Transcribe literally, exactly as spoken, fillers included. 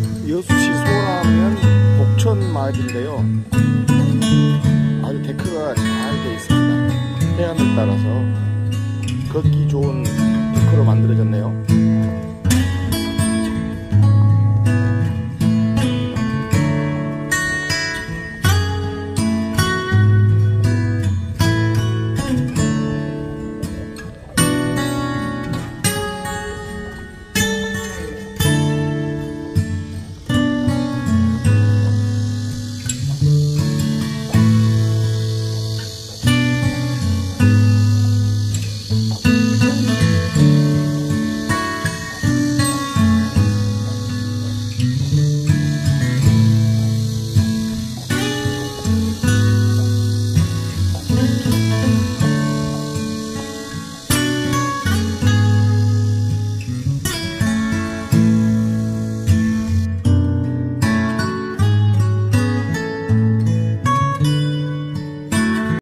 여수시 소라면 복천 마을인데요. 아주 데크가 잘 되어 있습니다. 해안을 따라서 걷기 좋은 데크로 만들어졌네요.